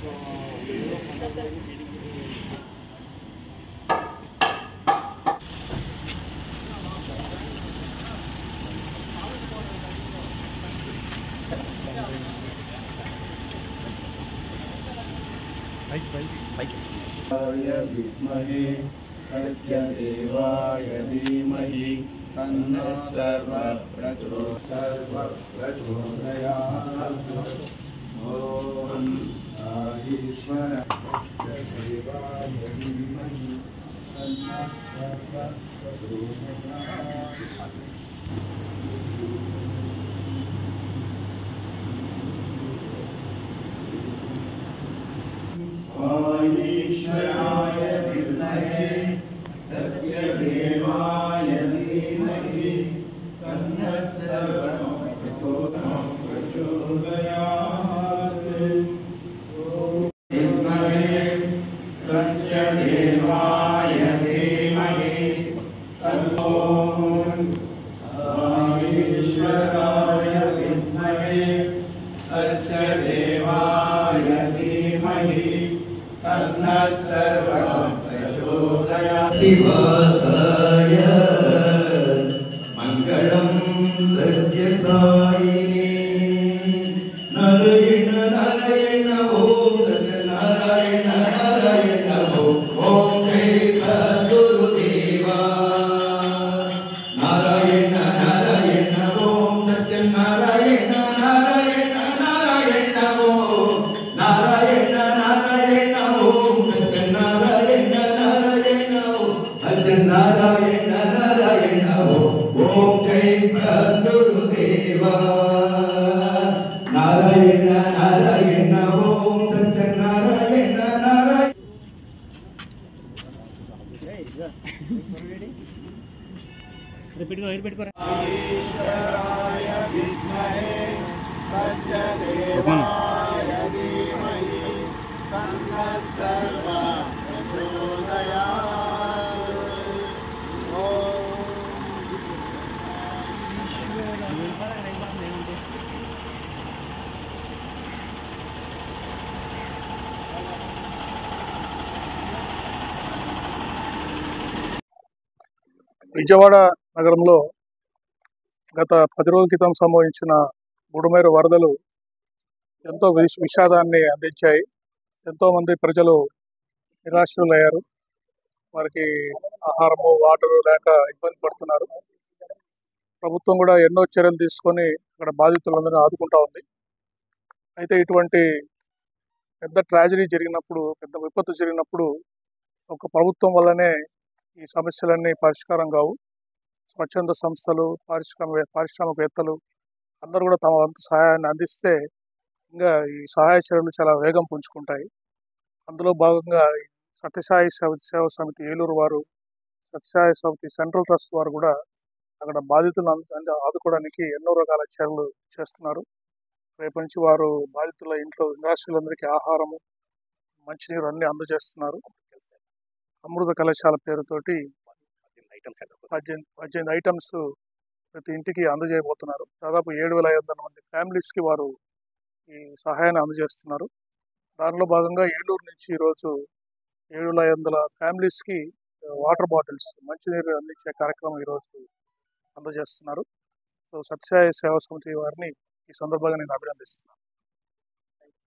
विद्महे सत्यदेवाय धीमहि तन्नो सर्वप्रचोदयात्। ॐ ईश्वर सत्यदेवाय धीमहि तन्नो सर्वप्रचोदयात्। ईश्वराय विद्महे सत्यदेवाय धीमहि तन्नः सर्वप्रचोदयात्। विद्महे सत्यदेवाय धीमहि तन्नो ईश्वराय विद्महे सत्यदेवाय धीमहि तन्नः सर्वप्रचोदयात्। शिवाय मङ्गलं सत्यसायिने नारायण नारायण ओम सत्यनारायण नारायण ओम जय सद्गुरुदेवा नारायण नारायण ओम सत्यनारायण नारायण नारायण ओम नारायण नारायण ओम सत्यनारायण नारायण ओम सत्यनारायण नारायण ओम जय सद्गुरुदेवा नारायण नारायण ओम सत्यनारायण नारायण। ईश्वराय विद्महे सत्यदेवाय धीमहि तन्नः सर्वप्रचोदयात्। విజయవాడ నగరంలో గత 10 రోజుల క్రితం సంభవించిన బుడమేరు వరదలు ఎంతో విషాదాన్ని అందించాయి. ఎంతోమంది ప్రజలు నిరాశ్రులయ్యారు. వారికి ఆహారము వాటరు లేక ఇబ్బంది పడుతున్నారు. ప్రభుత్వం కూడా ఎన్నో చర్యలు తీసుకొని అక్కడ బాధితులందరినీ ఆదుకుంటా ఉంది. అయితే ఇటువంటి పెద్ద ట్రాజడీ జరిగినప్పుడు, పెద్ద విపత్తు జరిగినప్పుడు ఒక ప్రభుత్వం వల్లనే ఈ సమస్యలన్నీ పరిష్కారం కావు. స్వచ్ఛంద సంస్థలు, పారిశ్రామికవేత్తలు అందరూ కూడా తమ వంతు సహాయాన్ని అందిస్తే ఇంకా ఈ సహాయ చర్యలు చాలా వేగం పుంజుకుంటాయి. అందులో భాగంగా సత్యసాయి సేవా సమితి ఏలూరు వారు, సత్యసాయి సమితి సెంట్రల్ ట్రస్ట్ వారు కూడా అక్కడ బాధితులను ఆదుకోవడానికి ఎన్నో రకాల చర్యలు చేస్తున్నారు. రేపటి నుంచి వారు బాధితుల ఇంట్లో నిరాశ్రులందరికీ ఆహారము, మంచినీరు అన్ని అందజేస్తున్నారు. అమృత కళాశాల పేరుతోటి 18 ఐటమ్స్ ప్రతి ఇంటికి అందజేయబోతున్నారు. దాదాపు 7,500 మంది ఫ్యామిలీస్కి వారు ఈ సహాయాన్ని అందజేస్తున్నారు. దానిలో భాగంగా ఏలూరు నుంచి ఈరోజు 7,500 ఫ్యామిలీస్కి వాటర్ బాటిల్స్, మంచినీరు అందించే కార్యక్రమం ఈరోజు అందజేస్తున్నారు. సో సత్యసాయి సేవా సమితి వారిని ఈ సందర్భంగా నేను అభినందిస్తున్నాను.